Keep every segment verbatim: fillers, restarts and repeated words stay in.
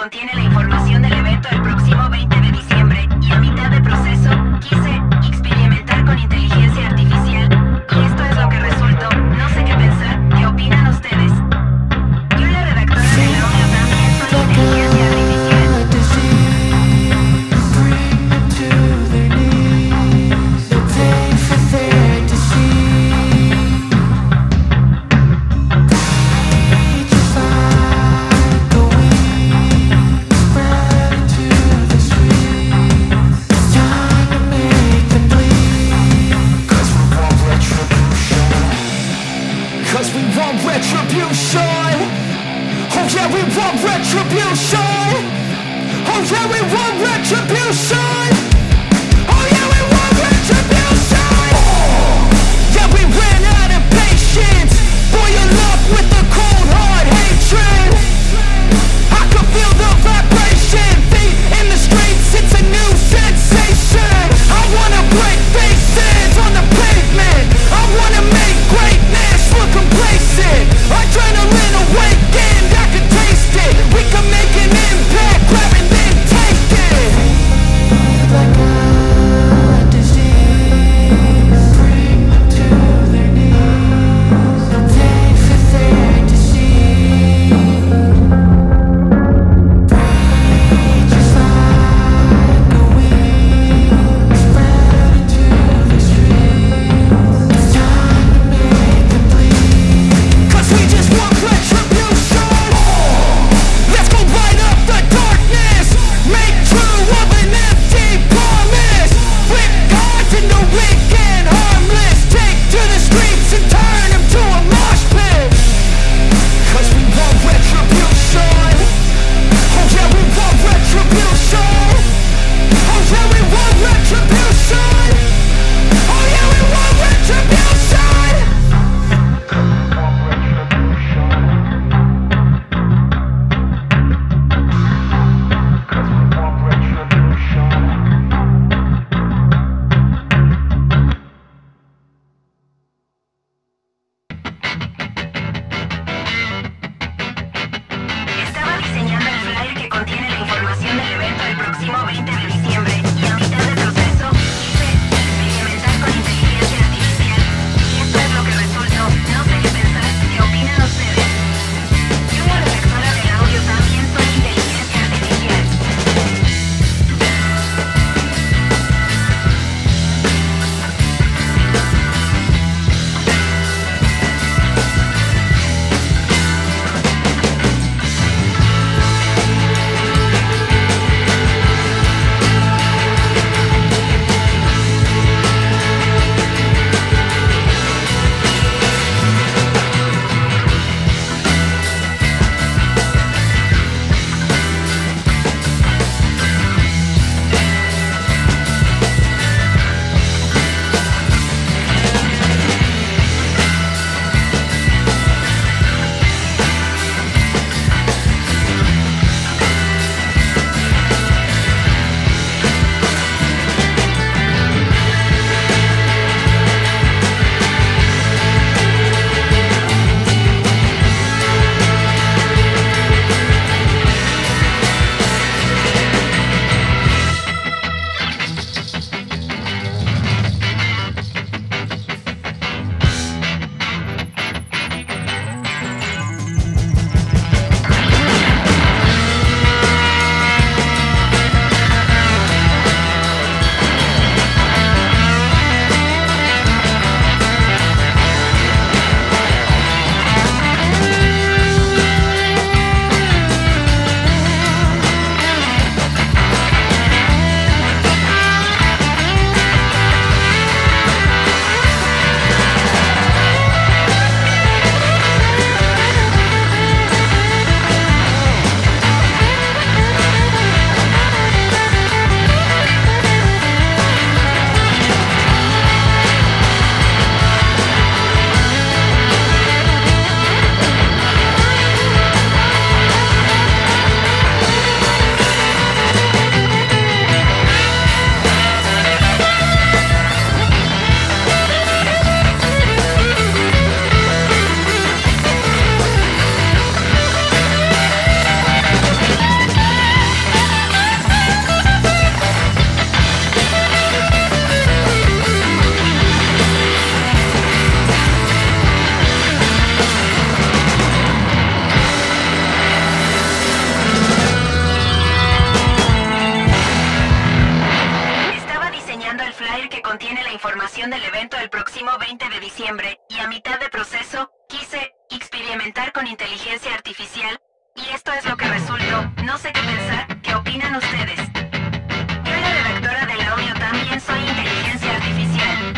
contiene la información del evento el próximo veinte de diciembre y a mitad de proceso quise experimentar con inteligencia artificial y esto es lo que resultó. No sé qué pensar. ¿Qué opinan ustedes? Yo, la redactora de la O N A, también soy inteligencia artificial. Like contiene la información del evento el próximo veinte de diciembre, y a mitad de proceso, quise experimentar con inteligencia artificial, y esto es lo que resultó. No sé qué pensar, ¿qué opinan ustedes? Yo, la redactora del audio, también soy inteligencia artificial.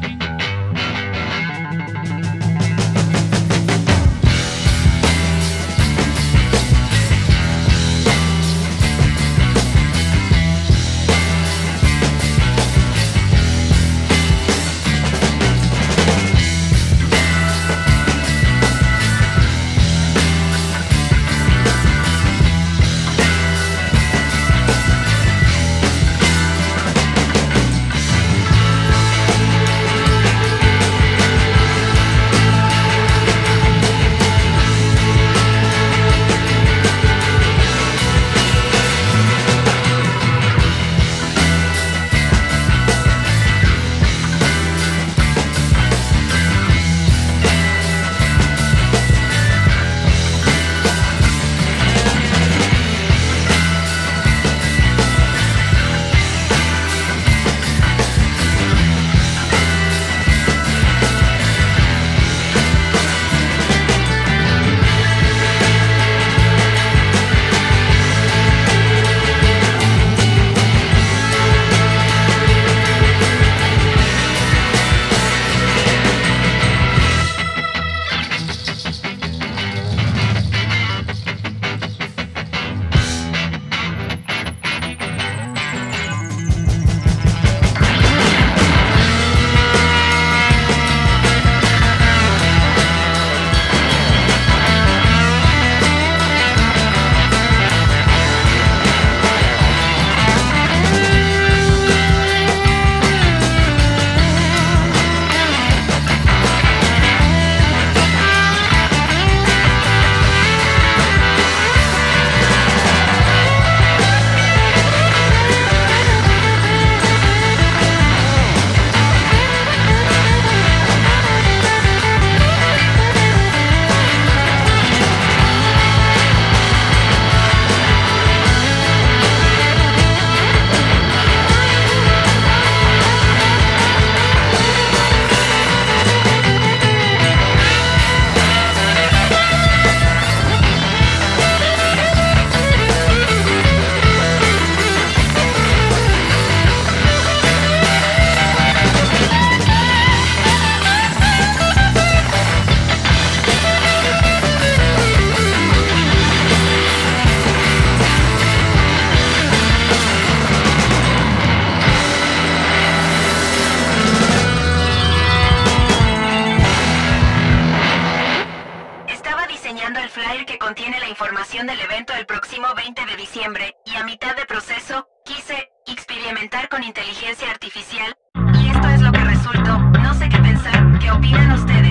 El flyer que contiene la información del evento el próximo veinte de diciembre, y a mitad de proceso, quise experimentar con inteligencia artificial, y esto es lo que resultó. No sé qué pensar, ¿qué opinan ustedes?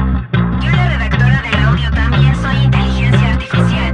Yo, la redactora del audio, también soy inteligencia artificial.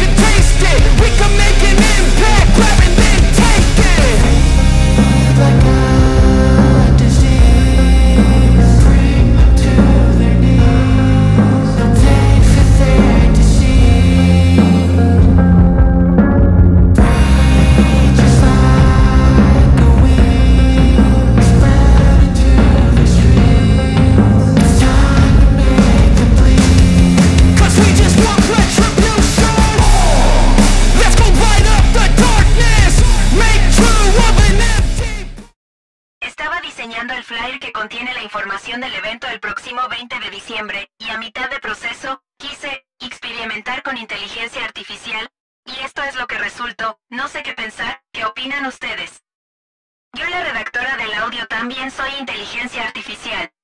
Like enviando el flyer que contiene la información del evento el próximo veinte de diciembre, y a mitad de proceso, quise experimentar con inteligencia artificial, y esto es lo que resultó. No sé qué pensar. ¿Qué opinan ustedes? Yo, la redactora del audio, también soy inteligencia artificial.